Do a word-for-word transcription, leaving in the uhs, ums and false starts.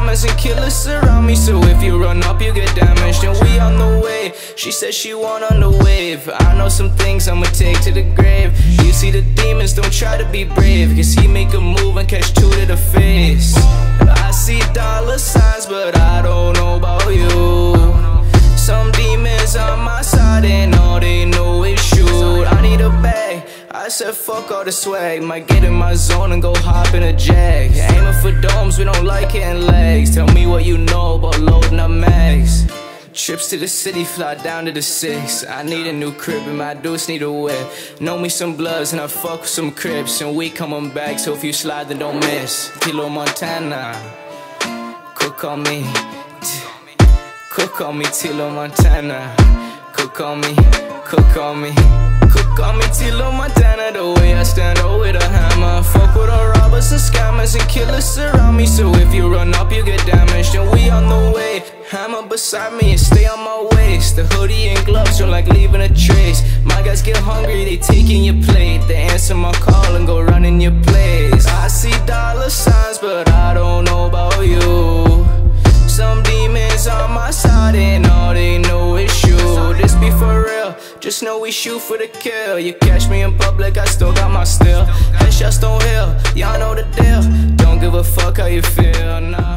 scammers and killers surround me. So if you run up, you get damaged, and we on the way. She said she want on the wave. I know some things I'ma take to the grave. You see the demons, don't try to be brave, cause he make a move and catch two to the face. I see dollar signs, but I don't know about you. Some demons on my side and all they know is shoot. I need a bag, I said fuck all the swag. Might get in my zone and go hop in a jag. Aiming for domes, we don't like hitting legs. Tell me what you know about loading up mags. Trips to the city, fly down to the six. I need a new crib and my dudes need a whip. Know me some bloods and I fuck with some crips. And we coming back, so if you slide then don't miss. Tilo Montana, cook on me. Cook on me, Tilo Montana. Cook on me, cook on me. Cook on me, Tilo Montana. The way I stand out with a hammer. Fuck with all robbers and scammers and killers surround me. So if you run up, you get damaged, and we on the way. Hammer beside me and stay on my waist. The hoodie and gloves are like leaving a trace. My guys get hungry, they taking your plate. They answer my call and go running your place. I see dollar signs, but I don't know about you. Some demons on my side and all they know is shoot. This be for real, just know we shoot for the kill. You catch me in public, I still got my steel. Headshots don't heal, y'all know the deal. Don't give a fuck how you feel, nah.